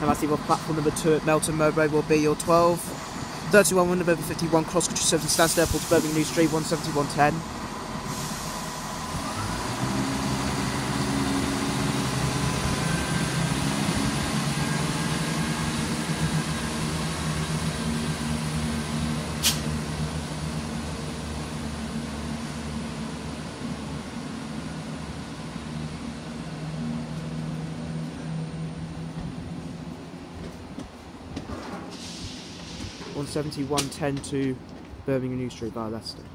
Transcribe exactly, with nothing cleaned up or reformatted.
And lastly, well, platform number two at Melton Mowbray will be your twelve. thirty-one Windover fifty-one cross country service from Stansted Airport to Birmingham New Street, one seventy-one ten. one seventy-one ten to Birmingham New Street via Leicester.